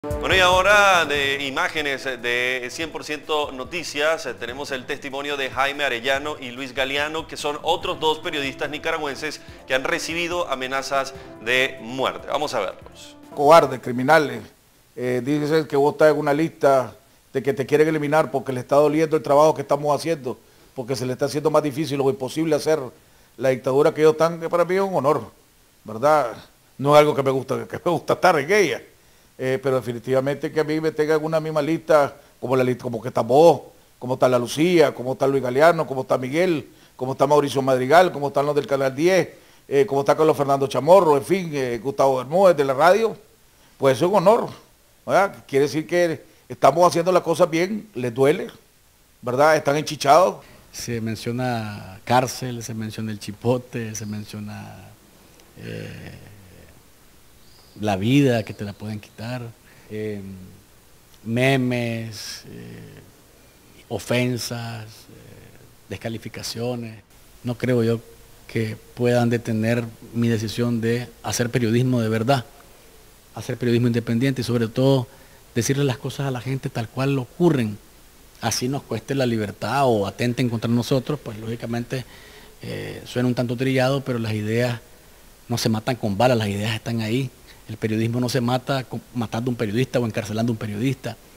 Bueno, y ahora de imágenes de 100% Noticias, tenemos el testimonio de Jaime Arellano y Luis Galeano, que son otros dos periodistas nicaragüenses que han recibido amenazas de muerte. Vamos a verlos. Cobardes, criminales, dicen que vos estás en una lista de que te quieren eliminar porque le está doliendo el trabajo que estamos haciendo, porque se le está haciendo más difícil o imposible hacer la dictadura que ellos están, que para mí es un honor, ¿verdad? No es algo que me gusta estar en ella. Pero definitivamente que a mí me tengan en una misma lista, como la lista, como que está vos, como está la Lucía, como está Luis Galeano, como está Miguel, como está Mauricio Madrigal, como están los del Canal 10, como está Carlos Fernando Chamorro, en fin, Gustavo Bermúdez de la radio, pues es un honor, ¿verdad? Quiere decir que estamos haciendo las cosas bien, les duele, ¿verdad? Están enchichados. Se menciona cárcel, se menciona el chipote, se menciona la vida que te la pueden quitar, memes, ofensas, descalificaciones. No creo yo que puedan detener mi decisión de hacer periodismo de verdad, hacer periodismo independiente y sobre todo decirle las cosas a la gente tal cual ocurren. Así nos cueste la libertad o atenten contra nosotros, pues lógicamente suena un tanto trillado, pero las ideas no se matan con balas, las ideas están ahí. El periodismo no se mata matando a un periodista o encarcelando a un periodista.